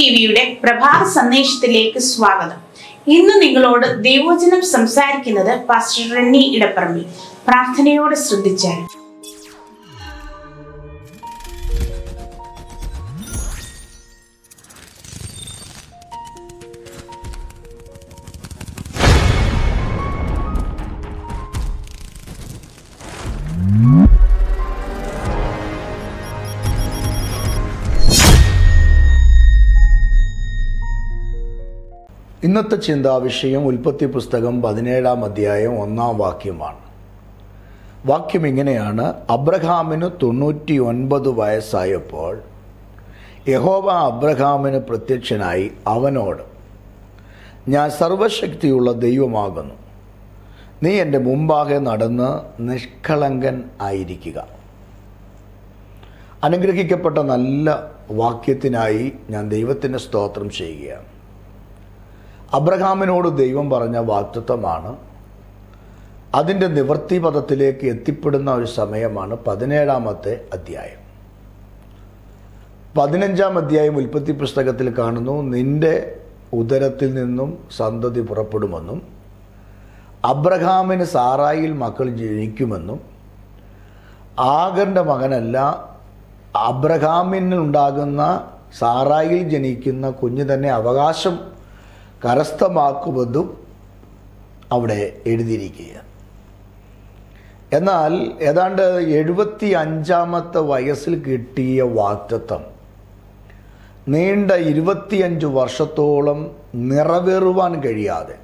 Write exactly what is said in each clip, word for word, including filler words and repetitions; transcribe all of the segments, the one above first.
ടിവിയുടെ പ്രഭാത സന്ദേശത്തിലേക്ക് സ്വാഗതം. ഇന്ന് നിങ്ങളോട് ദൈവവചനം സംസാരിക്കുന്നത് പാസ്റ്റർ റെന്നി ഇടപ്പറമ്പിൽ. പ്രാർത്ഥനയോടെ ശ്രദ്ധിച്ചാൽ. ഇന്നത്തെ ചിന്താവിഷയം ഉൽപ്പത്തി പുസ്തകം പതിനേഴാം അധ്യായം ഒന്നാം വാക്യമാണ്. വാക്യം ഇങ്ങനെയാണ്: അബ്രഹാമിന് തൊണ്ണൂറ്റി ഒൻപത് വയസ്സായപ്പോൾ യഹോവ അബ്രഹാമിന് പ്രത്യക്ഷനായി അവനോട്, ഞാൻ സർവശക്തിയുള്ള ദൈവമാകുന്നു, നീ എൻ്റെ മുമ്പാകെ നടന്ന് നിഷ്കളങ്കൻ ആയിരിക്കുക. അനുഗ്രഹിക്കപ്പെട്ട നല്ല വാക്യത്തിനായി ഞാൻ ദൈവത്തിന് സ്തോത്രം ചെയ്യുകയാണ്. അബ്രഹാമിനോട് ദൈവം പറഞ്ഞ വാഗ്ദത്തമാണ്. അതിൻ്റെ നിവൃത്തി പദത്തിലേക്ക് എത്തിപ്പെടുന്ന ഒരു സമയമാണ് പതിനേഴാമത്തെ അധ്യായം. പതിനഞ്ചാം അധ്യായം ഉൽപ്പത്തി പുസ്തകത്തിൽ കാണുന്നു, നിന്റെ ഉദരത്തിൽ നിന്നും സന്തതി പുറപ്പെടുമെന്നും അബ്രഹാമിന് സാറായിൽ മക്കൾ ജനിക്കുമെന്നും ആഗറിൻ്റെ മകനല്ല അബ്രഹാമിനുണ്ടാകുന്ന സാറായിൽ ജനിക്കുന്ന കുഞ്ഞ് തന്നെ അവകാശം കരസ്ഥമാക്കുമെന്നും അവിടെ എഴുതിയിരിക്കുക. എന്നാൽ ഏതാണ്ട് എഴുപത്തി അഞ്ചാമത്തെ വയസ്സിൽ കിട്ടിയ വാഗ്ദത്തം നീണ്ട ഇരുപത്തിയഞ്ച് വർഷത്തോളം നിറവേറുവാൻ കഴിയാതെ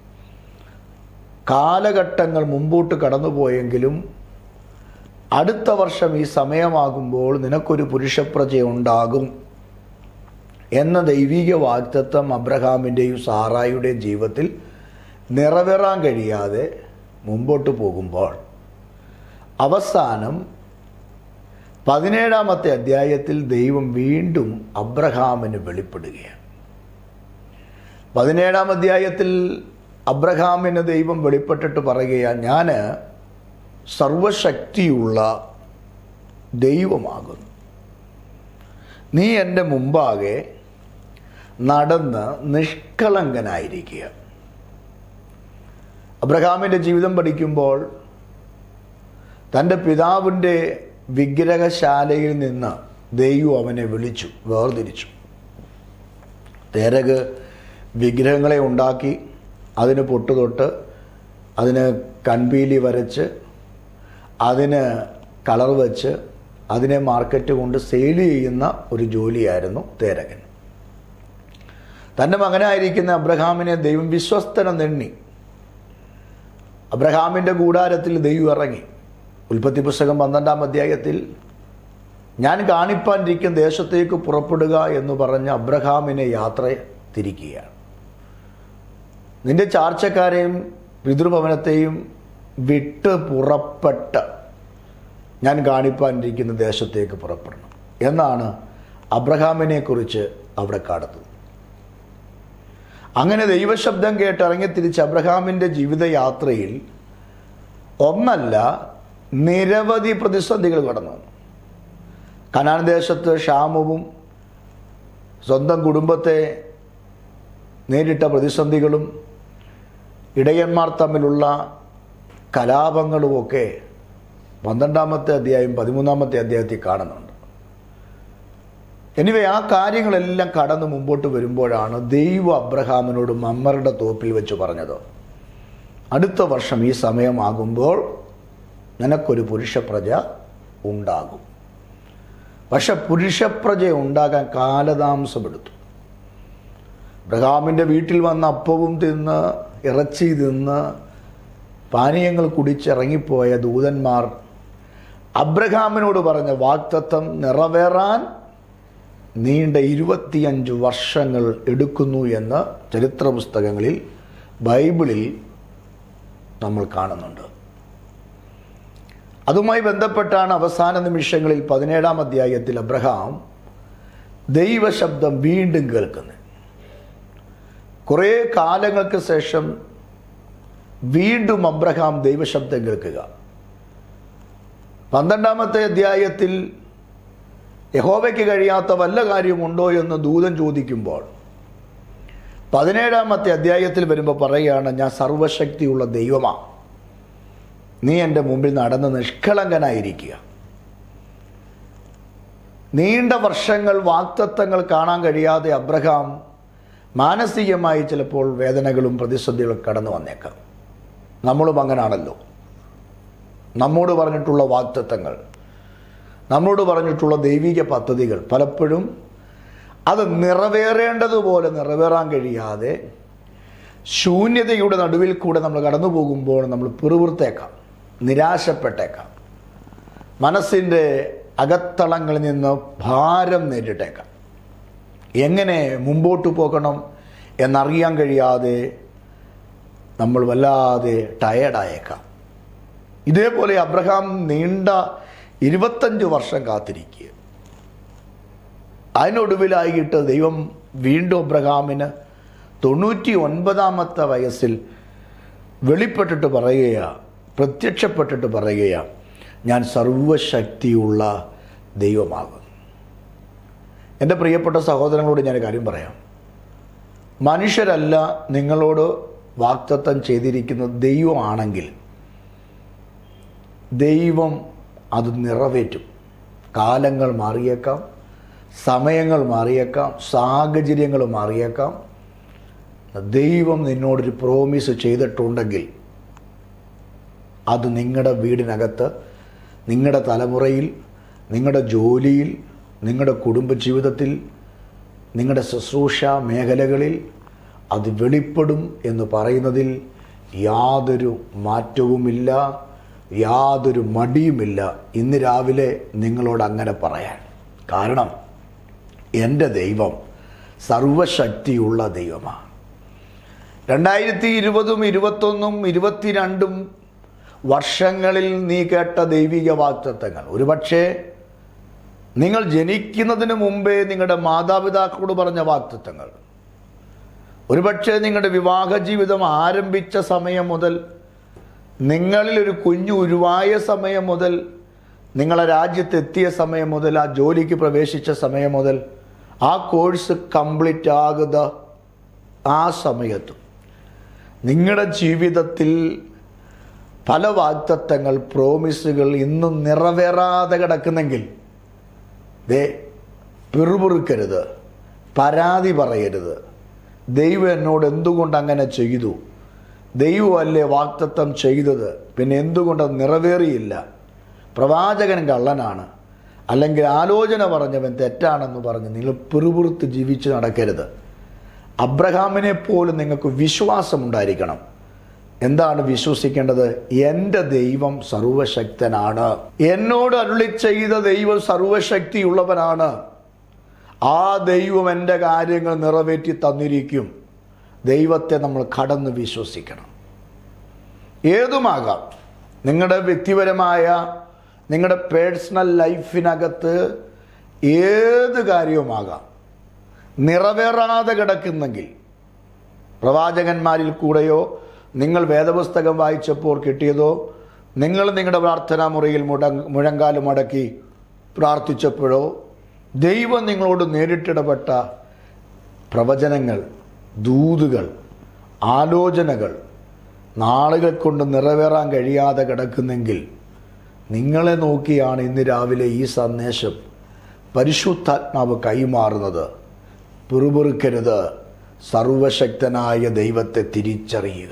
കാലഘട്ടങ്ങൾ മുമ്പോട്ട് കടന്നുപോയെങ്കിലും അടുത്ത വർഷം ഈ സമയമാകുമ്പോൾ നിനക്കൊരു പുരുഷപ്രജയുണ്ടാകും എന്ന ദൈവിക വാഗ്ദത്തം അബ്രഹാമിൻ്റെയും സാറായുടെയും ജീവിതത്തിൽ നിറവേറാൻ കഴിയാതെ മുമ്പോട്ട് പോകുമ്പോൾ അവസാനം പതിനേഴാമത്തെ അധ്യായത്തിൽ ദൈവം വീണ്ടും അബ്രഹാമിന് വെളിപ്പെടുകയാണ്. പതിനേഴാം അധ്യായത്തിൽ അബ്രഹാമിന് ദൈവം വെളിപ്പെട്ടിട്ട് പറയുകയാണ്, ഞാൻ സർവശക്തിയുള്ള ദൈവമാകുന്നു, നീ എൻ്റെ മുമ്പാകെ നടന്ന് നിഷ്കളങ്കനായിരിക്കുക. അബ്രഹാമിൻ്റെ ജീവിതം പഠിക്കുമ്പോൾ തൻ്റെ പിതാവിൻ്റെ വിഗ്രഹശാലയിൽ നിന്ന് ദൈവം അവനെ വിളിച്ചു, വേർതിരിച്ചു. തേരക് വിഗ്രഹങ്ങളെ ഉണ്ടാക്കി അതിന് പൊട്ടുതൊട്ട് അതിന് കൺപീലി വരച്ച് അതിന് കളർ വെച്ച് അതിനെ മാർക്കറ്റ് കൊണ്ട് സെയിൽ ചെയ്യുന്ന ഒരു ജോലിയായിരുന്നു തേരകൻ. തൻ്റെ മകനായിരിക്കുന്ന അബ്രഹാമിനെ ദൈവം വിശ്വസ്തനം നെണ്ണി. അബ്രഹാമിൻ്റെ കൂടാരത്തിൽ ദൈവം ഇറങ്ങി. ഉൽപ്പത്തി പുസ്തകം പന്ത്രണ്ടാം അധ്യായത്തിൽ ഞാൻ കാണിപ്പാനിരിക്കുന്ന ദേശത്തേക്ക് പുറപ്പെടുക എന്ന് പറഞ്ഞ് അബ്രഹാമിനെ യാത്ര തിരിക്കുകയാണ്. നിന്റെ ചാർച്ചക്കാരെയും പിതൃഭവനത്തെയും വിട്ട് പുറപ്പെട്ട് ഞാൻ കാണിപ്പാനിരിക്കുന്ന ദേശത്തേക്ക് പുറപ്പെടണം എന്നാണ് അബ്രഹാമിനെ കുറിച്ച് അവിടെ കാണുന്നത്. അങ്ങനെ ദൈവശബ്ദം കേട്ട് ഇറങ്ങിത്തിരിച്ച് അബ്രഹാമിൻ്റെ ജീവിതയാത്രയിൽ ഒന്നല്ല നിരവധി പ്രതിസന്ധികൾ കടന്നു. കനാൻ ദേശത്ത് ക്ഷാമവും സ്വന്തം കുടുംബത്തെ നേരിട്ട പ്രതിസന്ധികളും ഇടയന്മാർ തമ്മിലുള്ള കലാപങ്ങളുമൊക്കെ പന്ത്രണ്ടാമത്തെ അധ്യായം പതിമൂന്നാമത്തെ അധ്യായത്തിൽ കാണുന്നുണ്ട്. എനിവേ ആ കാര്യങ്ങളെല്ലാം കടന്ന് മുമ്പോട്ട് വരുമ്പോഴാണ് ദൈവം അബ്രഹാമിനോട് മമ്മറുടെ തോപ്പിൽ വെച്ച് പറഞ്ഞത്, അടുത്ത വർഷം ഈ സമയമാകുമ്പോൾ നിനക്കൊരു പുരുഷപ്രജ ഉണ്ടാകും. പക്ഷെ പുരുഷപ്രജ ഉണ്ടാകാൻ കാലതാമസമെടുത്തു. അബ്രഹാമിൻ്റെ വീട്ടിൽ വന്ന അപ്പവും തിന്ന് ഇറച്ചി തിന്ന് പാനീയങ്ങൾ കുടിച്ചിറങ്ങിപ്പോയ ദൂതന്മാർ അബ്രഹാമിനോട് പറഞ്ഞ വാഗ്ദത്തം നിറവേറാൻ നീണ്ട ഇരുപത്തിയഞ്ച് വർഷങ്ങൾ എടുക്കുന്നു എന്ന് ചരിത്ര പുസ്തകങ്ങളിൽ ബൈബിളിൽ നമ്മൾ കാണുന്നുണ്ട്. അതുമായി ബന്ധപ്പെട്ടാണ് അവസാന നിമിഷങ്ങളിൽ പതിനേഴാം അധ്യായത്തിൽ അബ്രഹാം ദൈവശബ്ദം വീണ്ടും കേൾക്കുന്നത്. കുറേ കാലങ്ങൾക്ക് ശേഷം വീണ്ടും അബ്രഹാം ദൈവശബ്ദം കേൾക്കുക. പന്ത്രണ്ടാമത്തെ അധ്യായത്തിൽ യഹോവയ്ക്ക് കഴിയാത്ത വല്ല കാര്യമുണ്ടോ എന്ന് ദൂതൻ ചോദിക്കുമ്പോൾ പതിനേഴാമത്തെ അധ്യായത്തിൽ വരുമ്പോൾ പറയുകയാണ്, ഞാൻ സർവശക്തിയുള്ള ദൈവമാണ്, നീ എൻ്റെ മുമ്പിൽ നടന്ന് നിഷ്കളങ്കനായിരിക്കുക. നീണ്ട വർഷങ്ങൾ വാഗ്ദത്തങ്ങൾ കാണാൻ കഴിയാതെ അബ്രഹാം മാനസികമായി ചിലപ്പോൾ വേദനകളും പ്രതിസന്ധികളും കടന്നു വന്നേക്കാം. നമ്മളും അങ്ങനാണല്ലോ. നമ്മോട് പറഞ്ഞിട്ടുള്ള വാഗ്ദത്തങ്ങൾ, നമ്മോട് പറഞ്ഞിട്ടുള്ള ദൈവിക പദ്ധതികൾ പലപ്പോഴും അത് നിറവേറേണ്ടതുപോലെ നിറവേറാൻ കഴിയാതെ ശൂന്യതയുടെ നടുവിൽ കൂടെ നമ്മൾ കടന്നു പോകുമ്പോൾ നമ്മൾ പിറുപിറുത്തേക്കാം, നിരാശപ്പെട്ടേക്കാം, മനസ്സിൻ്റെ അകത്തളങ്ങളിൽ നിന്ന് ഭാരം നേരിട്ടേക്കാം. എങ്ങനെ മുമ്പോട്ട് പോകണം എന്നറിയാൻ കഴിയാതെ നമ്മൾ വല്ലാതെ ടയേർഡായേക്കാം. ഇതേപോലെ അബ്രഹാം നീണ്ട ഇരുപത്തഞ്ച് വർഷം കാത്തിരിക്കുക. അതിനൊടുവിലായിട്ട് ദൈവം വീണ്ടും അബ്രഹാമിന് തൊണ്ണൂറ്റി ഒൻപതാമത്തെ വയസ്സിൽ വെളിപ്പെട്ടിട്ട് പറയുകയാ, പ്രത്യക്ഷപ്പെട്ടിട്ട് പറയുകയാ, ഞാൻ സർവശക്തിയുള്ള ദൈവമാകും. എൻ്റെ പ്രിയപ്പെട്ട സഹോദരങ്ങളോട് ഞാൻ കാര്യം പറയാം. മനുഷ്യരല്ല നിങ്ങളോട് വാഗ്ദത്തം ചെയ്തിരിക്കുന്നത് ദൈവമാണെങ്കിൽ ദൈവം അത് നിറവേറ്റും. കാലങ്ങൾ മാറിയേക്കാം, സമയങ്ങൾ മാറിയേക്കാം, സാഹചര്യങ്ങൾ മാറിയേക്കാം. ദൈവം നിന്നോടൊരു പ്രോമിസ് ചെയ്തിട്ടുണ്ടെങ്കിൽ അത് നിങ്ങളുടെ വീടിനകത്ത്, നിങ്ങളുടെ തലമുറയിൽ, നിങ്ങളുടെ ജോലിയിൽ, നിങ്ങളുടെ കുടുംബജീവിതത്തിൽ, നിങ്ങളുടെ ശുശ്രൂഷ മേഖലകളിൽ അത് വെളിപ്പെടും എന്ന് പറയുന്നതിൽ യാതൊരു മാറ്റവുമില്ല, യാതൊരു മടിയുമില്ല. ഇന്ന് രാവിലെ നിങ്ങളോട് അങ്ങനെ പറയാൻ കാരണം എൻ്റെ ദൈവം സർവശക്തിയുള്ള ദൈവമാണ്. രണ്ടായിരത്തി ഇരുപതും ഇരുപത്തൊന്നും ഇരുപത്തിരണ്ടും വർഷങ്ങളിൽ നീ കേട്ട ദൈവിക വാഗ്ദത്തങ്ങൾ, ഒരുപക്ഷെ നിങ്ങൾ ജനിക്കുന്നതിന് മുമ്പേ നിങ്ങളുടെ മാതാപിതാക്കളോട് പറഞ്ഞ വാഗ്ദത്തങ്ങൾ, ഒരുപക്ഷെ നിങ്ങളുടെ വിവാഹ ജീവിതം ആരംഭിച്ച സമയം മുതൽ, നിങ്ങളിലൊരു കുഞ്ഞു ഉരുവായ സമയം മുതൽ, നിങ്ങളെ രാജ്യത്തെത്തിയ സമയം മുതൽ, ആ ജോലിക്ക് പ്രവേശിച്ച സമയം മുതൽ, ആ കോഴ്സ് കംപ്ലീറ്റ് ആകുന്ന ആ സമയത്തും നിങ്ങളുടെ ജീവിതത്തിൽ പല വാഗ്ദത്തങ്ങൾ, പ്രോമിസുകൾ ഇന്നും നിറവേറാതെ കിടക്കുന്നെങ്കിൽ ദേ പിറുപിറുക്കരുത്, പരാതി പറയരുത്. ദൈവം എന്നോട് എന്തുകൊണ്ട് അങ്ങനെ ചെയ്തു, ദൈവമല്ലേ വാഗ്ദത്തം ചെയ്തത്, പിന്നെ എന്തുകൊണ്ടത് നിറവേറിയില്ല, പ്രവാചകൻ കള്ളനാണ്, അല്ലെങ്കിൽ ആലോചന പറഞ്ഞവൻ തെറ്റാണെന്ന് പറഞ്ഞ് നിങ്ങൾ പിറുപിറുത്ത് ജീവിച്ച് നടക്കരുത്. അബ്രഹാമിനെ പോലും നിങ്ങൾക്ക് വിശ്വാസമുണ്ടായിരിക്കണം. എന്താണ് വിശ്വസിക്കേണ്ടത്? എൻ്റെ ദൈവം സർവശക്തനാണ്, എന്നോട് അരുളി ചെയ്ത ദൈവം സർവശക്തിയുള്ളവനാണ്, ആ ദൈവം എൻ്റെ കാര്യങ്ങൾ നിറവേറ്റി തന്നിരിക്കും. ദൈവത്തെ നമ്മൾ കടന്ന് വിശ്വസിക്കണം. ഏതുമാകാം, നിങ്ങളുടെ വ്യക്തിപരമായ, നിങ്ങളുടെ പേഴ്സണൽ ലൈഫിനകത്ത് ഏത് കാര്യവുമാകാം. നിറവേറാതെ കിടക്കുന്നെങ്കിൽ, പ്രവാചകന്മാരിൽ കൂടെയോ നിങ്ങൾ വേദപുസ്തകം വായിച്ചപ്പോൾ കിട്ടിയതോ, നിങ്ങൾ നിങ്ങളുടെ പ്രാർത്ഥനാ മുറിയിൽ മുട മുഴങ്കാല് മടക്കി പ്രാർത്ഥിച്ചപ്പോഴോ ദൈവം നിങ്ങളോട് നേരിട്ടിടപെട്ട പ്രവചനങ്ങൾ, ദൂതുകൾ, ആലോചനകൾ നാളുകൾ കൊണ്ട് നിറവേറാൻ കഴിയാതെ കിടക്കുന്നെങ്കിൽ നിങ്ങളെ നോക്കിയാണ് ഇന്ന് രാവിലെ ഈ സന്ദേശം പരിശുദ്ധാത്മാവ് കൈമാറുന്നത്. പിറുപിറുക്കരുത്, സർവശക്തനായ ദൈവത്തെ തിരിച്ചറിയുക.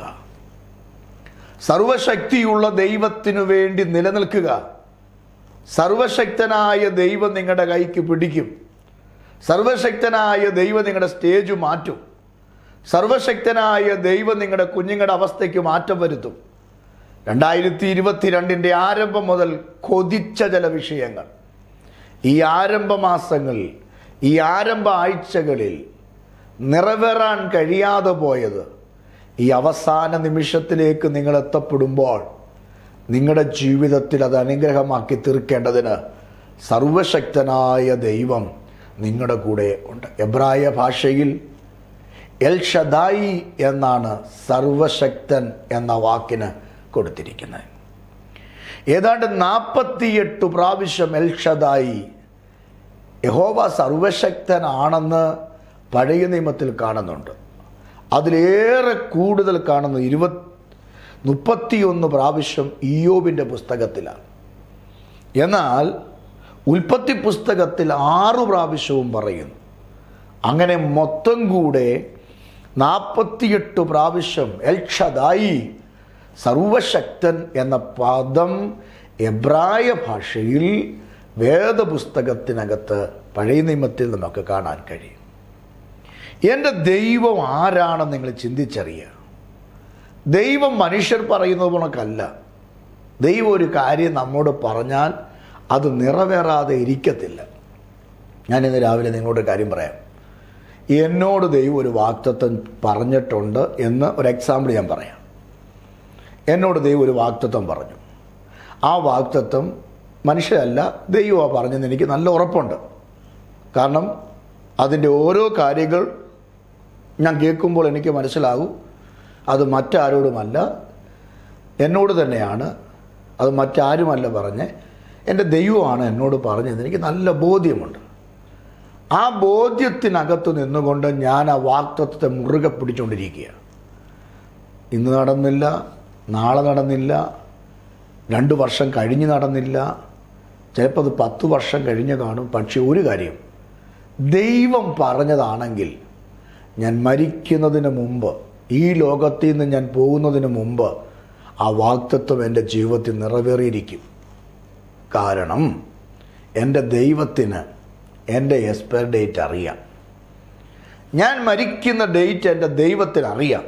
സർവശക്തിയുള്ള ദൈവത്തിനു വേണ്ടി നിലനിൽക്കുക. സർവശക്തനായ ദൈവം നിങ്ങളുടെ കൈക്ക് പിടിക്കും. സർവശക്തനായ ദൈവം നിങ്ങളുടെ സ്റ്റേജ് മാറ്റും. സർവശക്തനായ ദൈവം നിങ്ങളുടെ കുഞ്ഞുങ്ങളുടെ അവസ്ഥയ്ക്ക് മാറ്റം വരുത്തും. രണ്ടായിരത്തി ഇരുപത്തിരണ്ടിൻ്റെ ആരംഭം മുതൽ കൊതിച്ച ചില വിഷയങ്ങൾ ഈ ആരംഭ മാസങ്ങളിൽ, ഈ ആരംഭ ആഴ്ചകളിൽ നിറവേറാൻ കഴിയാതെ പോയത് ഈ അവസാന നിമിഷത്തിലേക്ക് നിങ്ങൾ എത്തപ്പെടുമ്പോൾ നിങ്ങളുടെ ജീവിതത്തിൽ അത് അനുഗ്രഹമാക്കി തീർക്കേണ്ടതിന് സർവശക്തനായ ദൈവം നിങ്ങളുടെ കൂടെ ഉണ്ട്. എബ്രായ ഭാഷയിൽ എൽ ഷദായി എന്നാണ് സർവശക്തൻ എന്ന വാക്കിന് കൊടുത്തിരിക്കുന്നത്. ഏതാണ്ട് നാൽപ്പത്തിയെട്ട് പ്രാവശ്യം എൽ ഷദായി യഹോവ സർവശക്തനാണെന്ന് പഴയ നിയമത്തിൽ കാണുന്നുണ്ട്. അതിലേറെ കൂടുതൽ കാണുന്നത് ഇരുപത് മുപ്പത്തിയൊന്ന് പ്രാവശ്യം ഇയ്യോബിൻ്റെ പുസ്തകത്തിലാണ്. എന്നാൽ ഉൽപ്പത്തി പുസ്തകത്തിൽ ആറു പ്രാവശ്യവും പറയുന്നു. അങ്ങനെ മൊത്തം കൂടെ നാൽപ്പത്തിയെട്ട് പ്രാവശ്യം എൽ ഷദായി സർവശക്തൻ എന്ന പദം എബ്രായ ഭാഷയിൽ വേദപുസ്തകത്തിനകത്ത് പഴയ നിയമത്തിൽ നമുക്ക് കാണാൻ കഴിയും. എൻ്റെ ദൈവം ആരാണെന്ന് നിങ്ങൾ ചിന്തിച്ചറിയുക. ദൈവം മനുഷ്യർ പറയുന്നത് പോലല്ല. ദൈവം ഒരു കാര്യം നമ്മോട് പറഞ്ഞാൽ അത് നിറവേറാതെ ഇരിക്കത്തില്ല. ഞാനിന്ന് രാവിലെ നിങ്ങളോട് കാര്യം പറയാം. എന്നോട് ദൈവം ഒരു വാഗ്ദത്തം പറഞ്ഞിട്ടുണ്ട് എന്ന് ഒരു എക്സാമ്പിൾ ഞാൻ പറയാം. എന്നോട് ദൈവം ഒരു വാഗ്ദത്തം പറഞ്ഞു. ആ വാഗ്ദത്തം മനുഷ്യരല്ല, ദൈവമാണ് പറഞ്ഞെന്ന് എനിക്ക് നല്ല ഉറപ്പുണ്ട്. കാരണം അതിൻ്റെ ഓരോ കാര്യങ്ങൾ ഞാൻ കേൾക്കുമ്പോൾ എനിക്ക് മനസ്സിലാകും അത് മറ്റാരോടുമല്ല, എന്നോട് തന്നെയാണ്. അത് മറ്റാരുമല്ല പറഞ്ഞ് എൻ്റെ ദൈവമാണ് എന്നോട് പറഞ്ഞതെന്ന് എനിക്ക് നല്ല ബോധ്യമുണ്ട്. ആ ബോധ്യത്തിനകത്ത് നിന്നുകൊണ്ട് ഞാൻ ആ വാഗ്ദത്തത്തെ മുറുകെ പിടിച്ചുകൊണ്ടിരിക്കുകയാണ്. ഇന്ന് നടന്നില്ല, നാളെ നടന്നില്ല, രണ്ട് വർഷം കഴിഞ്ഞ് നടന്നില്ല, ചിലപ്പോൾ അത് പത്ത് വർഷം കഴിഞ്ഞ് കാണും. പക്ഷേ ഒരു കാര്യം, ദൈവം പറഞ്ഞതാണെങ്കിൽ ഞാൻ മരിക്കുന്നതിന് മുമ്പ്, ഈ ലോകത്തിൽ നിന്ന് ഞാൻ പോകുന്നതിന് മുമ്പ് ആ വാഗ്ദത്തം എൻ്റെ ജീവിതത്തിൽ നിറവേറിയിരിക്കും. കാരണം എൻ്റെ ദൈവത്തിന് എൻ്റെ എക്സ്പയർ ഡേറ്റ് അറിയാം. ഞാൻ മരിക്കുന്ന ഡേറ്റ് എൻ്റെ ദൈവത്തിന് അറിയാം.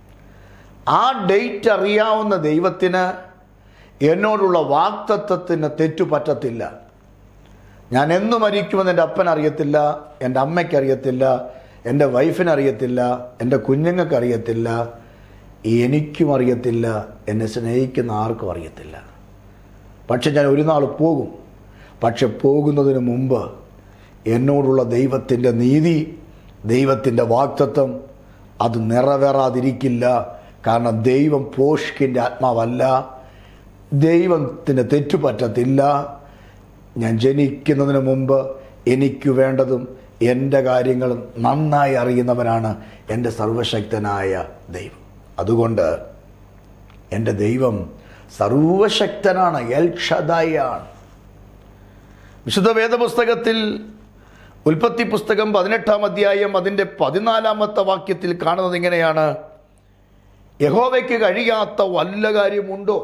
ആ ഡേറ്റ് അറിയാവുന്ന ദൈവത്തിന് എന്നോടുള്ള വാഗ്ദത്തത്തിന് തെറ്റുപറ്റത്തില്ല. ഞാൻ എന്ന് മരിക്കുമെന്ന് എൻ്റെ അപ്പനറിയത്തില്ല, എൻ്റെ അമ്മയ്ക്കറിയത്തില്ല, എൻ്റെ വൈഫിനറിയത്തില്ല, എൻ്റെ കുഞ്ഞുങ്ങൾക്കറിയത്തില്ല, എനിക്കും അറിയത്തില്ല, എന്നെ സ്നേഹിക്കുന്ന ആർക്കും അറിയത്തില്ല. പക്ഷെ ഞാൻ ഒരു നാൾ പോകും. പക്ഷെ പോകുന്നതിന് മുമ്പ് എന്നോടുള്ള ദൈവത്തിൻ്റെ നീതി, ദൈവത്തിൻ്റെ വാഗ്ദത്തം അത് നിറവേറാതിരിക്കില്ല. കാരണം ദൈവം പോഷ്കിൻ്റെ ആത്മാവല്ല, ദൈവത്തിന് തെറ്റുപറ്റത്തില്ല. ഞാൻ ജനിക്കുന്നതിന് മുമ്പ് എനിക്ക് വേണ്ടതും എൻ്റെ കാര്യങ്ങളും നന്നായി അറിയുന്നവനാണ് എൻ്റെ സർവശക്തനായ ദൈവം. അതുകൊണ്ട് എൻ്റെ ദൈവം സർവശക്തനാണ്, എൽ ഷദായി ആണ്. വിശുദ്ധ വേദപുസ്തകത്തിൽ ഉൽപ്പത്തി പുസ്തകം പതിനെട്ടാം അധ്യായം അതിൻ്റെ പതിനാലാമത്തെ വാക്യത്തിൽ കാണുന്നത് ഇങ്ങനെയാണ്: യഹോവയ്ക്ക് കഴിയാത്ത വല്ല കാര്യമുണ്ടോ?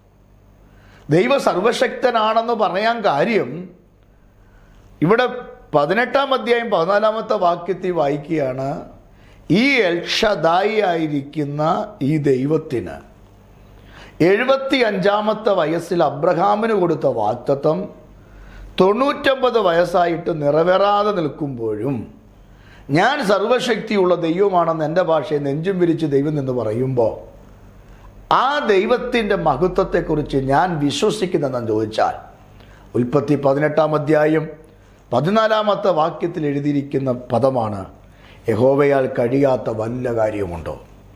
ദൈവ സർവശക്തനാണെന്ന് പറയാൻ കാര്യം, ഇവിടെ പതിനെട്ടാം അധ്യായം പതിനാലാമത്തെ വാക്യത്തിൽ വായിക്കുകയാണ്, ഈ എൽ ഷദായി ആയിരിക്കുന്ന ഈ ദൈവത്തിന് എഴുപത്തി അഞ്ചാമത്തെ വയസ്സിൽ അബ്രഹാമിന് കൊടുത്ത വാഗ്ദത്തം തൊണ്ണൂറ്റൊമ്പത് വയസ്സായിട്ട് നിറവേറാതെ നിൽക്കുമ്പോഴും ഞാൻ സർവശക്തിയുള്ള ദൈവമാണെന്ന് എൻ്റെ ഭാഷയെ നെഞ്ചും വിരിച്ച് ദൈവം എന്ന് പറയുമ്പോൾ ആ ദൈവത്തിൻ്റെ മഹത്വത്തെക്കുറിച്ച് ഞാൻ വിശ്വസിക്കുന്നതെന്ന് ചോദിച്ചാൽ ഉൽപ്പത്തി പതിനെട്ടാം അധ്യായം പതിനാലാമത്തെ വാക്യത്തിൽ എഴുതിയിരിക്കുന്ന പദമാണ്, യഹോവയാൽ കഴിയാത്ത വല്ല കാര്യമുണ്ടോ?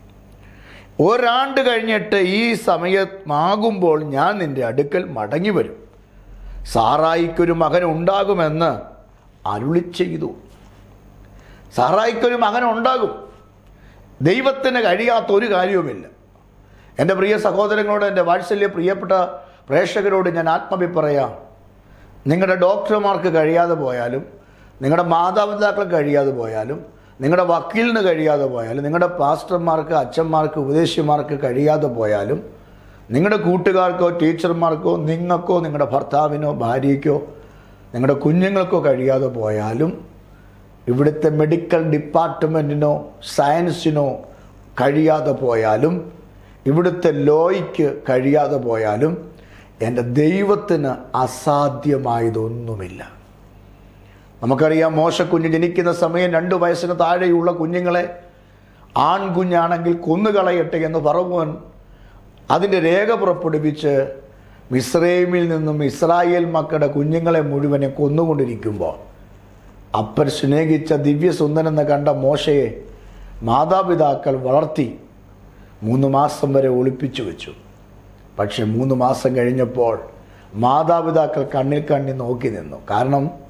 ഒരാണ്ട് കഴിഞ്ഞിട്ട് ഈ സമയമാകുമ്പോൾ ഞാൻ നിൻ്റെ അടുക്കൽ മടങ്ങി വരും, സാറായിക്കൊരു മകൻ ഉണ്ടാകുമെന്ന് അരുളി ചെയ്തു. സാറായിക്കൊരു മകൻ ഉണ്ടാകും. ദൈവത്തിന് കഴിയാത്ത ഒരു കാര്യവുമില്ല. എൻ്റെ പ്രിയ സഹോദരങ്ങളോട്, എൻ്റെ വാത്സല്യ പ്രിയപ്പെട്ട പ്രേക്ഷകരോട് ഞാൻ ആത്മവി പറയാം, നിങ്ങളുടെ ഡോക്ടർമാർക്ക് കഴിയാതെ പോയാലും, നിങ്ങളുടെ മാതാപിതാക്കൾ കഴിയാതെ പോയാലും, നിങ്ങളുടെ വക്കീലിന് കഴിയാതെ പോയാലും, നിങ്ങളുടെ പാസ്റ്റർമാർക്ക്, അച്ഛന്മാർക്ക്, ഉപദേശിമാർക്ക് കഴിയാതെ പോയാലും, നിങ്ങളുടെ കൂട്ടുകാർക്കോ ടീച്ചർമാർക്കോ നിങ്ങൾക്കോ നിങ്ങളുടെ ഭർത്താവിനോ ഭാര്യയ്ക്കോ നിങ്ങളുടെ കുഞ്ഞുങ്ങൾക്കോ കഴിയാതെ പോയാലും, ഇവിടുത്തെ മെഡിക്കൽ ഡിപ്പാർട്ട്മെൻറ്റിനോ സയൻസിനോ കഴിയാതെ പോയാലും, ഇവിടുത്തെ ലോയ്ക്ക് കഴിയാതെ പോയാലും, എൻ്റെ ദൈവത്തിന് അസാധ്യമായതൊന്നുമില്ല. നമുക്കറിയാം, മോശക്കുഞ്ഞ് ജനിക്കുന്ന സമയം രണ്ട് വയസ്സിന് താഴെയുള്ള കുഞ്ഞുങ്ങളെ ആൺകുഞ്ഞാണെങ്കിൽ കൊന്നുകളയട്ടെ എന്ന് പറവൻ അതിൻ്റെ രേഖ പുറപ്പെടുവിച്ച് മിസ്രൈമിൽ നിന്നും ഇസ്രായേൽ മക്കളുടെ കുഞ്ഞുങ്ങളെ മുഴുവനെ കൊന്നുകൊണ്ടിരിക്കുമ്പോൾ അപ്പൻ സ്നേഹിച്ച ദിവ്യസുന്ദരെന്ന് കണ്ട മോശയെ മാതാപിതാക്കൾ വളർത്തി മൂന്ന് മാസം വരെ ഒളിപ്പിച്ചു വെച്ചു. പക്ഷെ മൂന്ന് മാസം കഴിഞ്ഞപ്പോൾ മാതാപിതാക്കൾ കണ്ണിൽ കണ്ണി നോക്കി നിന്നു. കാരണം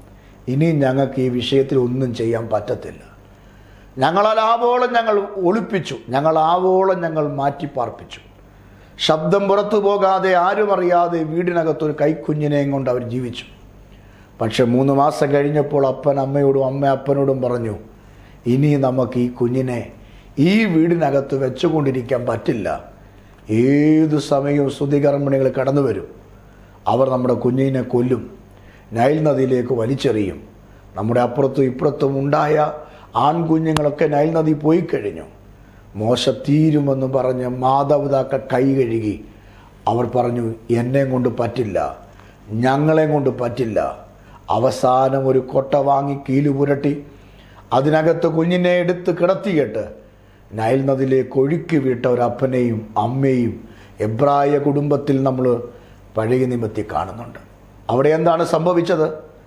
ഇനി ഞങ്ങൾക്ക് ഈ വിഷയത്തിൽ ഒന്നും ചെയ്യാൻ പറ്റത്തില്ല. ഞങ്ങളാൽ ആവോളം ഞങ്ങൾ ഒളിപ്പിച്ചു, ഞങ്ങൾ ആവോളം ഞങ്ങൾ മാറ്റിപ്പാർപ്പിച്ചു. ശബ്ദം പുറത്തു പോകാതെ ആരും അറിയാതെ വീടിനകത്തൊരു കൈക്കുഞ്ഞിനെയും കൊണ്ട് അവർ ജീവിച്ചു. പക്ഷെ മൂന്ന് മാസം കഴിഞ്ഞപ്പോൾ അപ്പൻ അമ്മയോടും അമ്മ അപ്പനോടും പറഞ്ഞു, ഇനി നമുക്ക് ഈ കുഞ്ഞിനെ ഈ വീടിനകത്ത് വെച്ചുകൊണ്ടിരിക്കാൻ പറ്റില്ല. ഏതു സമയവും സ്തുതികർമ്മിണികൾ കടന്നു വരും. അവർ നമ്മുടെ കുഞ്ഞിനെ കൊല്ലും, നൈൽ നദിയിലേക്ക് വലിച്ചെറിയും. നമ്മുടെ അപ്പുറത്തും ഇപ്പുറത്തും ഉണ്ടായ ആൺകുഞ്ഞുങ്ങളൊക്കെ നൈൽ നദി പോയി കഴിഞ്ഞു. മോശ തീരുമെന്ന് പറഞ്ഞ് മാതാപിതാക്കൾ കൈ കഴുകി. അവർ പറഞ്ഞു, എന്നെ കൊണ്ട് പറ്റില്ല, ഞങ്ങളെ കൊണ്ട് പറ്റില്ല. അവസാനം ഒരു കൊട്ട വാങ്ങി കീലു പുരട്ടി അതിനകത്ത് കുഞ്ഞിനെ എടുത്ത് കിടത്തിയിട്ട് നൈൽ നദിയിലേക്ക് ഒഴുക്കി വിട്ട ഒരപ്പനെയും അമ്മയും എബ്രായ കുടുംബത്തിൽ നമ്മൾ പഴയ നിമിത്തി കാണുന്നുണ്ട്. അവിടെ എന്താണ് സംഭവിച്ചത്?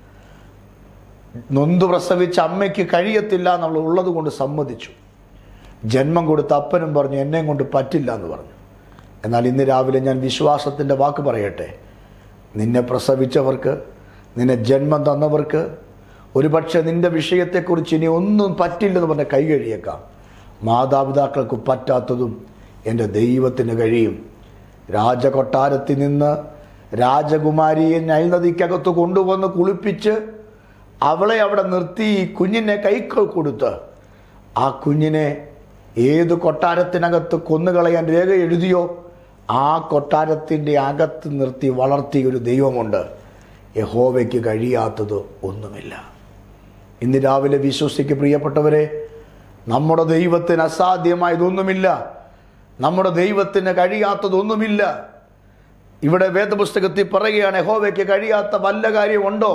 നൊന്തു പ്രസവിച്ച അമ്മയ്ക്ക് കഴിയത്തില്ല നമ്മൾ ഉള്ളത് കൊണ്ട് സമ്മതിച്ചു. ജന്മം കൊടുത്ത അപ്പനും പറഞ്ഞു, എന്നെയും കൊണ്ട് പറ്റില്ല എന്ന് പറഞ്ഞു. എന്നാൽ ഇന്ന് രാവിലെ ഞാൻ വിശ്വാസത്തിൻ്റെ വാക്ക് പറയട്ടെ. നിന്നെ പ്രസവിച്ചവർക്ക്, നിന്നെ ജന്മം തന്നവർക്ക് ഒരുപക്ഷെ നിൻ്റെ വിഷയത്തെക്കുറിച്ച് ഇനി ഒന്നും പറ്റില്ലെന്ന് പറഞ്ഞ കൈ കഴിയേക്കാം. മാതാപിതാക്കൾക്ക് പറ്റാത്തതും എൻ്റെ ദൈവത്തിന് കഴിയും. രാജകൊട്ടാരത്തിൽ നിന്ന് രാജകുമാരിയെ നൈൽ നദിക്കകത്ത് കൊണ്ടുവന്ന് കുളിപ്പിച്ച് അവളെ അവിടെ നിർത്തി കുഞ്ഞിനെ കൈക്കൾ കൊടുത്ത് ആ കുഞ്ഞിനെ ഏത് കൊട്ടാരത്തിനകത്ത് കൊന്നുകളയാൻ രേഖ എഴുതിയോ ആ കൊട്ടാരത്തിൻ്റെ അകത്ത് നിർത്തി വളർത്തിയ ഒരു ദൈവമുണ്ട്. യഹോവയ്ക്ക് കഴിയാത്തത് ഒന്നുമില്ല. ഇന്ന് രാവിലെ വിശ്വസിക്ക് പ്രിയപ്പെട്ടവരെ, നമ്മുടെ ദൈവത്തിന് അസാധ്യമായതൊന്നുമില്ല, നമ്മുടെ ദൈവത്തിന് കഴിയാത്തതൊന്നുമില്ല. ഇവിടെ വേദപുസ്തകത്തിൽ പറയുകയാണ്, യഹോവയ്ക്ക് കഴിയാത്ത വല്ല കാര്യമുണ്ടോ?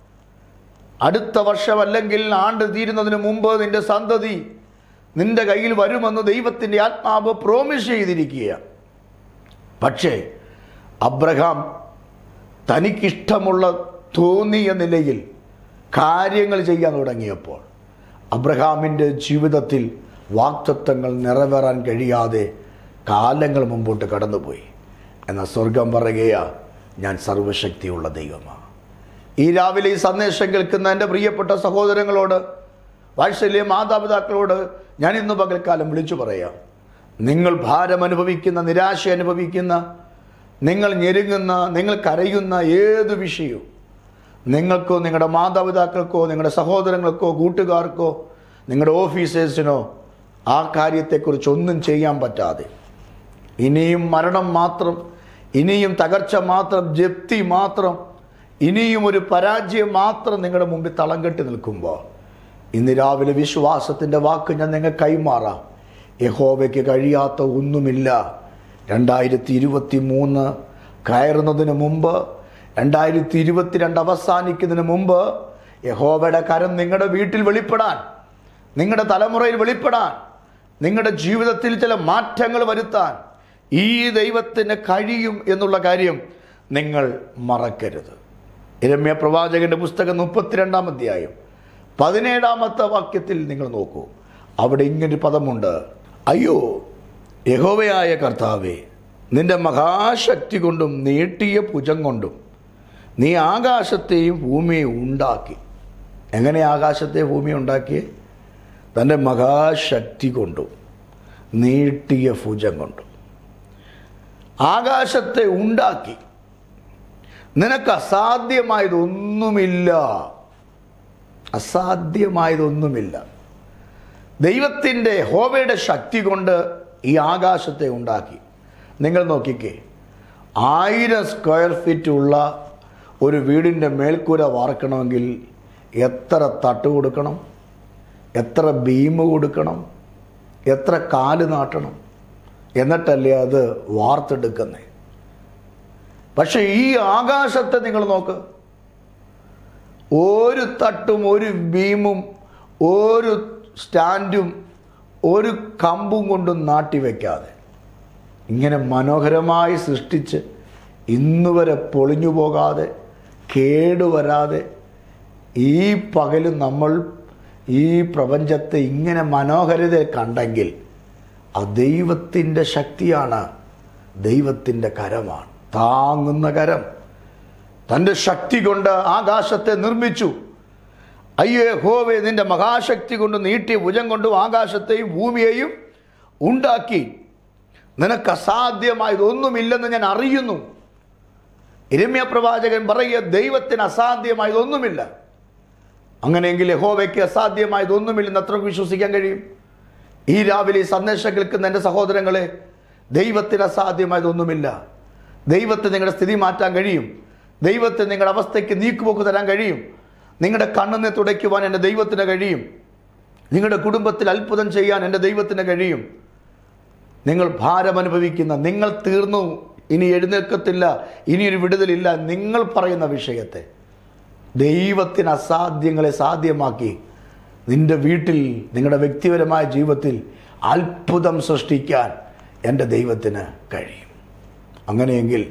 അടുത്ത വർഷം അല്ലെങ്കിൽ ആണ്ട് തീരുന്നതിന് മുമ്പ് നിന്റെ സന്തതി നിന്റെ കയ്യിൽ വരുമെന്ന് ദൈവത്തിൻ്റെ ആത്മാവ് പ്രോമിസ് ചെയ്തിരിക്കുകയാണ്. പക്ഷേ അബ്രഹാം തനിക്കിഷ്ടമുള്ള തോന്നിയ നിലയിൽ കാര്യങ്ങൾ ചെയ്യാൻ തുടങ്ങിയപ്പോൾ അബ്രഹാമിൻ്റെ ജീവിതത്തിൽ വാഗ്ദത്തങ്ങൾ നിറവേറാൻ കഴിയാതെ കാലങ്ങൾ മുമ്പോട്ട് കടന്നുപോയി. എന്നാൽ സ്വർഗം പറയുകയാ, ഞാൻ സർവശക്തിയുള്ള ദൈവമാണ്. ഈ രാവിലെ ഈ സന്ദേശം കേൾക്കുന്ന എൻ്റെ പ്രിയപ്പെട്ട സഹോദരങ്ങളോട്, വാത്സല്യ മാതാപിതാക്കളോട് ഞാൻ ഇന്ന് പകൽക്കാലം വിളിച്ചു പറയാം. നിങ്ങൾ ഭാരം അനുഭവിക്കുന്ന, നിരാശ അനുഭവിക്കുന്ന, നിങ്ങൾ ഞെരുങ്ങുന്ന, നിങ്ങൾ കരയുന്ന ഏത് വിഷയവും നിങ്ങൾക്കോ നിങ്ങളുടെ മാതാപിതാക്കൾക്കോ നിങ്ങളുടെ സഹോദരങ്ങൾക്കോ കൂട്ടുകാർക്കോ നിങ്ങളുടെ ഓഫീസേഴ്സിനോ ആ കാര്യത്തെക്കുറിച്ച് ഒന്നും ചെയ്യാൻ പറ്റാതെ ഇനിയും മരണം മാത്രം, ഇനിയും തകർച്ച മാത്രം, ജപ്തി മാത്രം, ഇനിയും ഒരു പരാജയം മാത്രം നിങ്ങളുടെ മുമ്പിൽ തളം കെട്ടി നിൽക്കുമ്പോൾ ഇന്ന് രാവിലെ വിശ്വാസത്തിൻ്റെ വാക്ക് ഞാൻ നിങ്ങൾ കൈമാറാം. യഹോവയ്ക്ക് കഴിയാത്ത ഒന്നുമില്ല. രണ്ടായിരത്തി ഇരുപത്തി മൂന്ന് കയറുന്നതിന് മുമ്പ്, രണ്ടായിരത്തി ഇരുപത്തിരണ്ട് അവസാനിക്കുന്നതിന് മുമ്പ് യഹോവയുടെ കരം നിങ്ങളുടെ വീട്ടിൽ വെളിപ്പെടാൻ, നിങ്ങളുടെ തലമുറയിൽ വെളിപ്പെടാൻ, നിങ്ങളുടെ ജീവിതത്തിൽ ചില മാറ്റങ്ങൾ വരുത്താൻ ഈ ദൈവത്തിന് കഴിയും എന്നുള്ള കാര്യം നിങ്ങൾ മറക്കരുത്. യിരെമ്യാ പ്രവാചകന്റെ പുസ്തകം മുപ്പത്തിരണ്ടാം അധ്യായം പതിനേഴാമത്തെ വാക്യത്തിൽ നിങ്ങൾ നോക്കൂ. അവിടെ ഇങ്ങനൊരു പദമുണ്ട്, അയ്യോ യഹോവയായ കർത്താവേ, നിന്റെ മഹാശക്തി കൊണ്ടും നീട്ടിയ ഭുജം കൊണ്ടും നീ ആകാശത്തെയും ഭൂമിയെയും ഉണ്ടാക്കി. എങ്ങനെ ആകാശത്തെ ഭൂമി ഉണ്ടാക്കിയേ? തൻ്റെ മഹാശക്തി കൊണ്ടും നീട്ടിയ ഭുജം കൊണ്ടും ആകാശത്തെ ഉണ്ടാക്കി. നിനക്ക് അസാധ്യമായതൊന്നുമില്ല, അസാധ്യമായതൊന്നുമില്ല. ദൈവത്തിൻ്റെ യഹോവയുടെ ശക്തി കൊണ്ട് ഈ ആകാശത്തെ ഉണ്ടാക്കി. നിങ്ങൾ നോക്കിക്കേ, ആയിരം സ്ക്വയർ ഫീറ്റ് ഉള്ള ഒരു വീടിൻ്റെ മേൽക്കൂര വാർക്കണമെങ്കിൽ എത്ര തട്ട് കൊടുക്കണം, എത്ര ബീം കൊടുക്കണം, എത്ര കാല് നാട്ടണം, എന്നിട്ടല്ലേ അത് വാർത്തെടുക്കുന്നത്. പക്ഷെ ഈ ആകാശത്തെ നിങ്ങൾ നോക്ക്, ഒരു തട്ടും ഒരു ബീമും ഒരു സ്റ്റാൻഡും ഒരു കമ്പും കൊണ്ടും നാട്ടിവെക്കാതെ ഇങ്ങനെ മനോഹരമായി സൃഷ്ടിച്ച് ഇന്നുവരെ പൊളിഞ്ഞു പോകാതെ കേടുവരാതെ ഈ പകലും നമ്മൾ ഈ പ്രപഞ്ചത്തെ ഇങ്ങനെ മനോഹരത കണ്ടെങ്കിൽ അത് ദൈവത്തിൻ്റെ ശക്തിയാണ്, ദൈവത്തിൻ്റെ കരമാണ്, താങ്ങുന്ന കരം. തൻ്റെ ശക്തി കൊണ്ട് ആകാശത്തെ നിർമ്മിച്ചു. അയ്യോ യഹോവേ, നിന്റെ മഹാശക്തി കൊണ്ട് നീട്ടിയ ഭുജം കൊണ്ടും ആകാശത്തെയും ഭൂമിയെയും ഉണ്ടാക്കി. നിനക്ക് അസാധ്യമായതൊന്നുമില്ലെന്ന് ഞാൻ അറിയുന്നു. യിരെമ്യാ പ്രവാചകൻ പറയുക, ദൈവത്തിന് അസാധ്യമായതൊന്നുമില്ല. അങ്ങനെയെങ്കിൽ യഹോവയ്ക്ക് അസാധ്യമായതൊന്നുമില്ലെന്ന് എത്ര വിശ്വസിക്കാൻ കഴിയും? ഈ രാവിലെ ഈ സന്ദേശം കേൾക്കുന്ന എൻ്റെ സഹോദരങ്ങളെ, ദൈവത്തിന് അസാധ്യമായതൊന്നുമില്ല. ദൈവത്തിന് നിങ്ങളുടെ സ്ഥിതി മാറ്റാൻ കഴിയും. ദൈവത്തിന് നിങ്ങളുടെ അവസ്ഥയ്ക്ക് നീക്കുപോക്ക് തരാൻ കഴിയും. നിങ്ങളുടെ കണ്ണിനെ തുടയ്ക്കുവാൻ എൻ്റെ ദൈവത്തിന് കഴിയും. നിങ്ങളുടെ കുടുംബത്തിൽ അത്ഭുതം ചെയ്യാൻ എൻ്റെ ദൈവത്തിന് കഴിയും. നിങ്ങൾ ഭാരം അനുഭവിക്കുന്ന, നിങ്ങൾ തീർന്നു, ഇനി എഴുന്നേൽക്കത്തില്ല, ഇനിയൊരു വിടുതലില്ല, നിങ്ങൾ പറയുന്ന വിഷയത്തെ ദൈവത്തിന് അസാധ്യങ്ങളെ സാധ്യമാക്കി നിന്റെ വീട്ടിൽ, നിങ്ങളുടെ വ്യക്തിപരമായ ജീവിതത്തിൽ അത്ഭുതം സൃഷ്ടിക്കാൻ എൻ്റെ ദൈവത്തിന് കഴിയും. അങ്ങനെയെങ്കിൽ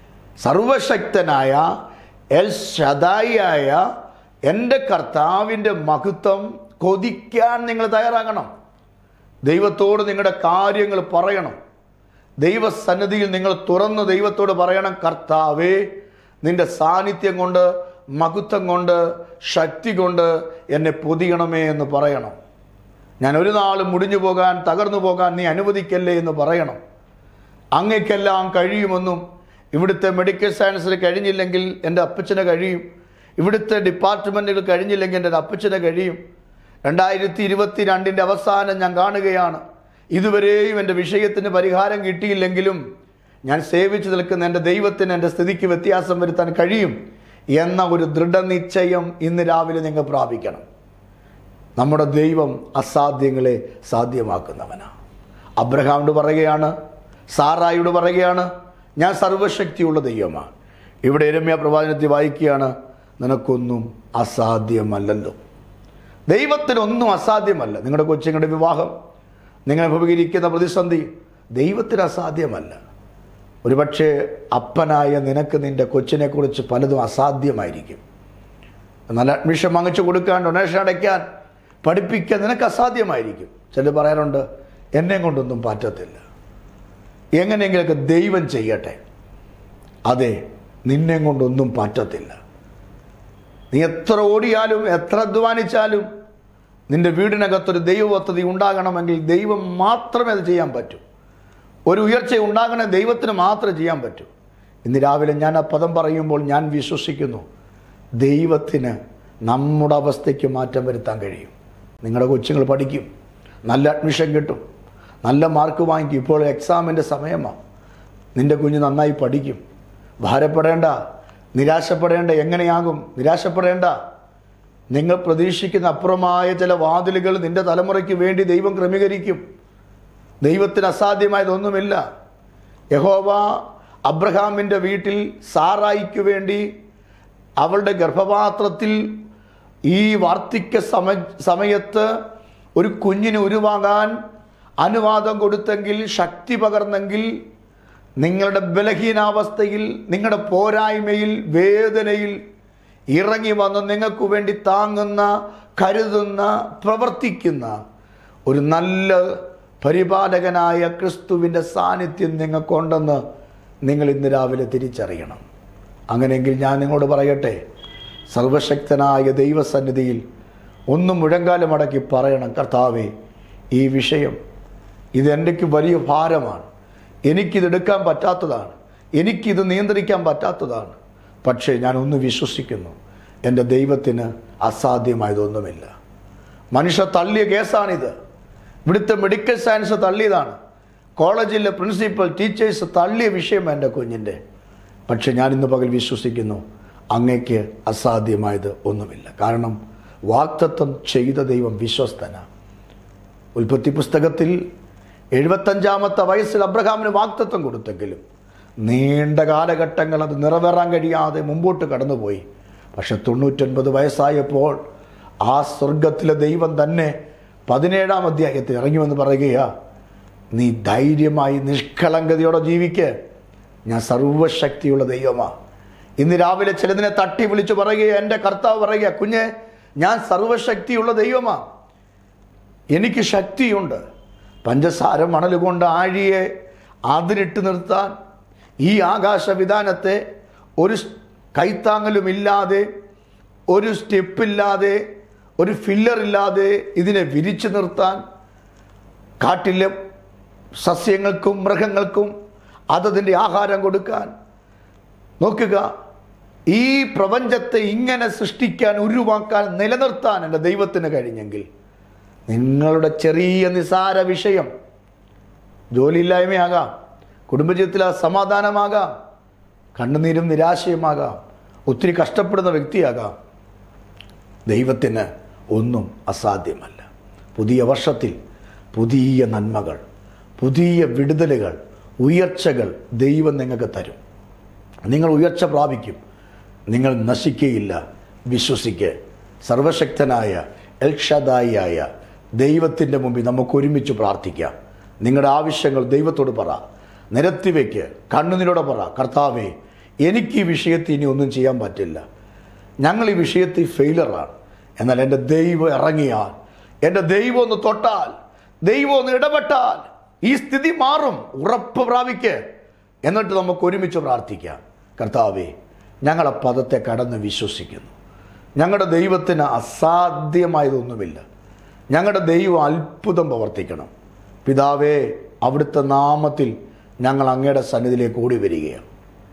സർവശക്തനായ എൽ ശദായിയായ എൻ്റെ കർത്താവിൻ്റെ മഹത്വം കൊതിക്കാൻ നിങ്ങൾ തയ്യാറാകണം. ദൈവത്തോട് നിങ്ങളുടെ കാര്യങ്ങൾ പറയണം. ദൈവസന്നിധിയിൽ നിങ്ങൾ തുറന്ന് ദൈവത്തോട് പറയണം, കർത്താവേ, നിന്റെ സാന്നിധ്യം കൊണ്ട്, മഹത്വം കൊണ്ട്, ശക്തി കൊണ്ട് എന്നെ പൊതിയണമേ എന്ന് പറയണം. ഞാൻ ഒരു നാളും മുടിഞ്ഞു പോകാൻ, തകർന്നു പോകാൻ നീ അനുവദിക്കല്ലേ എന്ന് പറയണം. അങ്ങേക്കെല്ലാം കഴിയുമെന്നും, ഇവിടുത്തെ മെഡിക്കൽ സയൻസിൽ കഴിഞ്ഞില്ലെങ്കിൽ എൻ്റെ അപ്പച്ചന് കഴിയും, ഇവിടുത്തെ ഡിപ്പാർട്ട്മെൻറ്റുകൾ കഴിഞ്ഞില്ലെങ്കിൽ എൻ്റെ അപ്പച്ചന് കഴിയും. രണ്ടായിരത്തി ഇരുപത്തി രണ്ടിൻ്റെ അവസാനം ഞാൻ കാണുകയാണ്, ഇതുവരെയും എൻ്റെ വിഷയത്തിന് പരിഹാരം കിട്ടിയില്ലെങ്കിലും ഞാൻ സേവിച്ചു നിൽക്കുന്ന എൻ്റെ ദൈവത്തിന് എൻ്റെ സ്ഥിതിക്ക് വ്യത്യാസം വരുത്താൻ കഴിയും എന്ന ഒരു ദൃഢനിശ്ചയം ഇന്ന് രാവിലെ നിങ്ങൾ പ്രാപിക്കണം. നമ്മുടെ ദൈവം അസാധ്യങ്ങളെ സാധ്യമാക്കുന്നവനാണ്. അബ്രഹാമിനോട് പറയുകയാണ്, സാറായോട് പറയുകയാണ്, ഞാൻ സർവശക്തിയുള്ള ദൈവമാണ്. ഇവിടെ യിരെമ്യാ പ്രവാചനത്തിൽ വായിക്കുകയാണ്, നിനക്കൊന്നും അസാധ്യമല്ലല്ലോ. ദൈവത്തിനൊന്നും അസാധ്യമല്ല. നിങ്ങളുടെ കൊച്ചുങ്ങളുടെ വിവാഹം, നിങ്ങൾ അഭിമുഖീകരിക്കുന്ന പ്രതിസന്ധി ദൈവത്തിന് അസാധ്യമല്ല. ഒരുപക്ഷെ അപ്പനായ നിനക്ക് നിൻ്റെ കൊച്ചിനെക്കുറിച്ച് പലതും അസാധ്യമായിരിക്കും. എന്നാൽ അഡ്മിഷൻ വാങ്ങിച്ചു കൊടുക്കാൻ, ഡൊണേഷൻ അടയ്ക്കാൻ, പഠിപ്പിക്കാൻ നിനക്ക് അസാധ്യമായിരിക്കും. ചിലർ പറയാറുണ്ട്, എന്നെ കൊണ്ടൊന്നും പറ്റത്തില്ല. എങ്ങനെയെങ്കിലൊക്കെ ദൈവം ചെയ്യട്ടെ. അതെ, നിന്നെ കൊണ്ടൊന്നും പറ്റത്തില്ല. നീ എത്ര ഓടിയാലും എത്ര അധ്വാനിച്ചാലും നിന്റെ വീടിനകത്തൊരു ദൈവ പദ്ധതി ഉണ്ടാകണമെങ്കിൽ ദൈവം മാത്രമേ അത് ചെയ്യാൻ പറ്റൂ. ഒരു ഉയർച്ച ഉണ്ടാകണേ ദൈവത്തിന് മാത്രമേ ചെയ്യാൻ പറ്റൂ. ഇന്ന് രാവിലെ ഞാൻ ആ പദം പറയുമ്പോൾ ഞാൻ വിശ്വസിക്കുന്നു, ദൈവത്തിന് നമ്മുടെ അവസ്ഥയ്ക്ക് മാറ്റം വരുത്താൻ കഴിയും. നിങ്ങളുടെ കൊച്ചുങ്ങൾ പഠിക്കും, നല്ല അഡ്മിഷൻ കിട്ടും, നല്ല മാർക്ക് വാങ്ങിക്കും. ഇപ്പോൾ എക്സാമിൻ്റെ സമയമാണ്. നിൻ്റെ കുഞ്ഞ് നന്നായി പഠിക്കും. ഭാരപ്പെടേണ്ട, നിരാശപ്പെടേണ്ട. എങ്ങനെയാകും? നിരാശപ്പെടേണ്ട. നിങ്ങൾ പ്രതീക്ഷിക്കുന്ന അപ്പുറമായ ചില വാതിലുകൾ നിൻ്റെ തലമുറയ്ക്ക് വേണ്ടി ദൈവം ക്രമീകരിക്കും. ദൈവത്തിന് അസാധ്യമായതൊന്നുമില്ല. യഹോവ അബ്രഹാമിൻ്റെ വീട്ടിൽ സാറായിക്ക് വേണ്ടി അവളുടെ ഗർഭപാത്രത്തിൽ ഈ വാർദ്ധക്യ സമ സമയത്ത് ഒരു കുഞ്ഞിന് ഉരുവാകാൻ അനുവാദം കൊടുത്തെങ്കിൽ, ശക്തി പകർന്നെങ്കിൽ, നിങ്ങളുടെ ബലഹീനാവസ്ഥയിൽ, നിങ്ങളുടെ പോരായ്മയിൽ, വേദനയിൽ ഇറങ്ങി വന്ന് നിങ്ങൾക്ക് വേണ്ടി താങ്ങുന്ന, കരുതുന്ന, പ്രവർത്തിക്കുന്ന ഒരു നല്ല പരിപാലകനായ ക്രിസ്തുവിൻ്റെ സാന്നിധ്യം നിങ്ങൾക്കുണ്ടെന്ന് നിങ്ങൾ ഇന്ന് രാവിലെ തിരിച്ചറിയണം. അങ്ങനെയെങ്കിൽ ഞാൻ നിങ്ങളോട് പറയട്ടെ, സർവശക്തനായ ദൈവസന്നിധിയിൽ ഒന്നും മുഴങ്കാലമടക്കി പറയണം, കർത്താവേ, ഈ വിഷയം ഇതെനിക്ക് വലിയ ഭാരമാണ്, എനിക്കിതെടുക്കാൻ പറ്റാത്തതാണ്, എനിക്കിത് നിയന്ത്രിക്കാൻ പറ്റാത്തതാണ്. പക്ഷേ ഞാനൊന്ന് വിശ്വസിക്കുന്നു, എൻ്റെ ദൈവത്തിന് അസാധ്യമായതൊന്നുമില്ല. മനുഷ്യ തള്ളിയ കേസാണിത്. ഇവിടുത്തെ മെഡിക്കൽ സയൻസ് തള്ളിയതാണ്. കോളേജിലെ പ്രിൻസിപ്പൽ, ടീച്ചേഴ്സ് തള്ളിയ വിഷയം എൻ്റെ കുഞ്ഞിൻ്റെ. പക്ഷെ ഞാനിന്ന് പകൽ വിശ്വസിക്കുന്നു, അങ്ങയ്ക്ക് അസാധ്യമായത് ഒന്നുമില്ല. കാരണം വാഗ്ദത്തം ചെയ്ത ദൈവം വിശ്വസ്തനാണ്. ഉൽപ്പത്തി പുസ്തകത്തിൽ എഴുപത്തഞ്ചാമത്തെ വയസ്സിൽ അബ്രഹാമിന് വാഗ്ദത്തം കൊടുത്തെങ്കിലും നീണ്ട കാലഘട്ടങ്ങൾ അത് നിറവേറാൻ കഴിയാതെ മുമ്പോട്ട് കടന്നുപോയി. പക്ഷെ തൊണ്ണൂറ്റൊൻപത് വയസ്സായപ്പോൾ ആ സ്വർഗത്തിലെ ദൈവം തന്നെ പതിനേഴാം അധ്യായത്തിൽ ഇറങ്ങിവെന്ന് പറയുകയാ, നീ ധൈര്യമായി നിഷ്കളങ്കതയോടെ ജീവിക്ക്, ഞാൻ സർവശക്തിയുള്ള ദൈവമാണ്. ഇന്ന് രാവിലെ ചിലതിനെ തട്ടി വിളിച്ചു പറയുക, എൻ്റെ കർത്താവ് പറയുക, കുഞ്ഞെ, ഞാൻ സർവശക്തിയുള്ള ദൈവമാണ്, എനിക്ക് ശക്തിയുണ്ട്. പഞ്ചസാര മണൽ കൊണ്ട് ആഴിയെ അതിരിട്ട് നിർത്താൻ, ഈ ആകാശവിധാനത്തെ ഒരു കൈത്താങ്ങലുമില്ലാതെ, ഒരു സ്റ്റെപ്പില്ലാതെ, ഒരു ഫില്ലറില്ലാതെ ഇതിനെ വിരിച്ചു നിർത്താൻ കാട്ടിലെ സസ്യങ്ങൾക്കും മൃഗങ്ങൾക്കും അതതിൻ്റെ ആഹാരം കൊടുക്കാൻ നോക്കുക. ഈ പ്രപഞ്ചത്തെ ഇങ്ങനെ സൃഷ്ടിക്കാൻ, ഉരുവാക്കാൻ, നിലനിർത്താൻ എൻ്റെ ദൈവത്തിന് കഴിഞ്ഞെങ്കിൽ നിങ്ങളുടെ ചെറിയ നിസാര വിഷയം ജോലിയില്ലായ്മയാകാം, കുടുംബജീവിതത്തിൽ അസമാധാനമാകാം, കണ്ണുനീരും നിരാശയുമാകാം, ഒത്തിരി കഷ്ടപ്പെടുന്ന വ്യക്തിയാകാം, ദൈവത്തിന് ഒന്നും അസാധ്യമല്ല. പുതിയ വർഷത്തിൽ പുതിയ നന്മകൾ, പുതിയ വിടുതലുകൾ, ഉയർച്ചകൾ ദൈവം നിങ്ങൾക്ക് തരും. നിങ്ങൾ ഉയർച്ച പ്രാപിക്കും. നിങ്ങൾ നശിക്കുകയില്ല. വിശ്വസിക്ക്. സർവശക്തനായ എൽഷദായിയായ ദൈവത്തിൻ്റെ മുമ്പിൽ നമുക്ക് ഒരുമിച്ച് പ്രാർത്ഥിക്കാം. നിങ്ങളുടെ ആവശ്യങ്ങൾ ദൈവത്തോട് പറ, നിരത്തിവെക്ക്, കണ്ണുനീരോടെ പറ, കർത്താവേ, എനിക്ക് ഈ വിഷയത്തിൽ ഇനി ഒന്നും ചെയ്യാൻ പറ്റില്ല, ഞങ്ങൾ ഈ വിഷയത്തിൽ ഫെയിലറാണ്. എന്നാൽ എൻ്റെ ദൈവം ഇറങ്ങിയാൽ, എൻ്റെ ദൈവം ഒന്ന് തൊട്ടാൽ, ദൈവം ഒന്ന് ഇടപെട്ടാൽ ഈ സ്ഥിതി മാറും. ഉറപ്പ് പ്രാപിക്ക്. എന്നിട്ട് നമുക്ക് ഒരുമിച്ച് പ്രാർത്ഥിക്കാം. കർത്താവേ, ഞങ്ങളെ പദത്തെ കടന്ന് വിശ്വസിക്കുന്നു. ഞങ്ങളുടെ ദൈവത്തിന് അസാധ്യമായതൊന്നുമില്ല. ഞങ്ങളുടെ ദൈവം അത്ഭുതം പ്രവർത്തിക്കണം. പിതാവേ, അവിടുത്തെ നാമത്തിൽ ഞങ്ങൾ അങ്ങയുടെ സന്നിധിയിലേക്ക് ഓടി വരികയാണ്.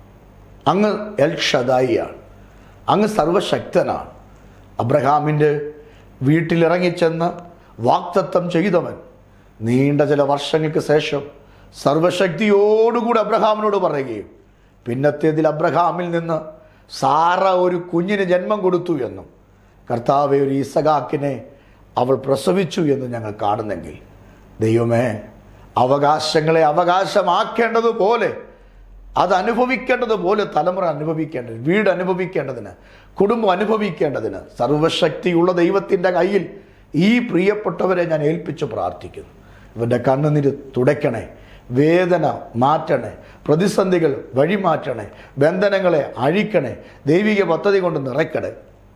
അങ്ങ് എൽ ഷദായിയാണ്. അങ്ങ് സർവശക്തനാണ്. അബ്രഹാമിൻ്റെ വീട്ടിലിറങ്ങിച്ചെന്ന് വാഗ്ദത്തം ചെയ്തവൻ നീണ്ട ചില വർഷങ്ങൾക്ക് ശേഷം സർവശക്തിയോടുകൂടി അബ്രഹാമിനോട് പറയുകയും പിന്നത്തേതിൽ അബ്രഹാമിൽ നിന്ന് സാറ ഒരു കുഞ്ഞിന് ജന്മം കൊടുത്തു എന്നും കർത്താവെ ഒരു ഈസഹാക്കിനെ അവൾ പ്രസവിച്ചു എന്നും ഞങ്ങൾ കാണുന്നെങ്കിൽ, ദൈവമേ, അവകാശങ്ങളെ അവകാശമാക്കേണ്ടതുപോലെ, അത് അനുഭവിക്കേണ്ടതുപോലെ തലമുറ അനുഭവിക്കേണ്ടത്, വീട് അനുഭവിക്കേണ്ടതിന്, കുടുംബം അനുഭവിക്കേണ്ടതിന് സർവശക്തിയുള്ള ദൈവത്തിൻ്റെ കയ്യിൽ ഈ പ്രിയപ്പെട്ടവരെ ഞാൻ ഏൽപ്പിച്ച് പ്രാർത്ഥിക്കുന്നു. ഇവൻ്റെ കണ്ണുനീര് തുടയ്ക്കണേ, വേദന മാറ്റണേ, പ്രതിസന്ധികൾ വഴിമാറ്റണേ, ബന്ധനങ്ങളെ അഴിക്കണേ, ദൈവിക പദ്ധതി കൊണ്ട് നിറയ്ക്കണേ.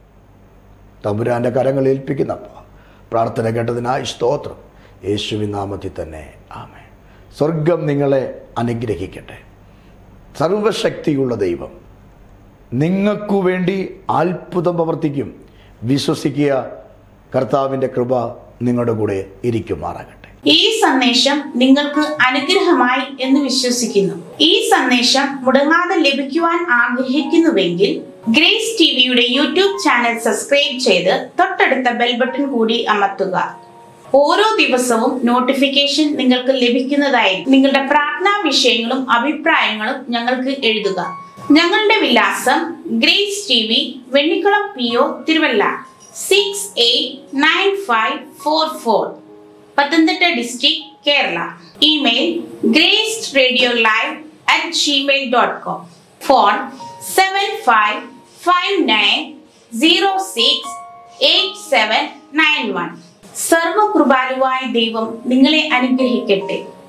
തമ്പുരാൻ്റെ കരങ്ങൾ ഏൽപ്പിക്കുന്ന പ്രാർത്ഥന കേട്ടതിനായി സ്തോത്രം. യേശുവിൻ നാമത്തിൽ തന്നെ ആമേൻ. സ്വർഗം നിങ്ങളെ അനുഗ്രഹിക്കട്ടെ. സർവശക്തിയുള്ള ദൈവം നിങ്ങൾക്കു വേണ്ടി അത്ഭുതം പ്രവർത്തിക്കും. വിശ്വസിക്കുക. കർത്താവിൻ്റെ കൃപ നിങ്ങളുടെ കൂടെ ഇരിക്കുമാറാകട്ടെ. ഈ സന്ദേശം നിങ്ങൾക്ക് അനുഗ്രഹമായി എന്ന് വിശ്വസിക്കുന്നു. ഈ സന്ദേശം മുടങ്ങാതെ ലഭിക്കുവാൻ ആഗ്രഹിക്കുന്നുവെങ്കിൽ ഗ്രേസ് ടിവിയുടെ യൂട്യൂബ് ചാനൽ സബ്സ്ക്രൈബ് ചെയ്ത് തൊട്ടടുത്ത ബെൽ ബട്ടൺ കൂടി അമർത്തുക. ഓരോ ദിവസവും നോട്ടിഫിക്കേഷൻ നിങ്ങൾക്ക് ലഭിക്കുന്നതായി. നിങ്ങളുടെ പ്രാർത്ഥനാ വിഷയങ്ങളും അഭിപ്രായങ്ങളും ഞങ്ങൾക്ക് എഴുതുക. ഞങ്ങളുടെ വിലാസം Grace T V, Vennikkulam P O, Thiruvalla six eight nine five four four, Pathanamthitta district, Kerala. Email Grace radio live at Gmail dot com. Phone seven five five nine zero six eight seven nine one. സർവകൃപാലുവായ ദൈവം നിങ്ങളെ അനുഗ്രഹിക്കട്ടെ.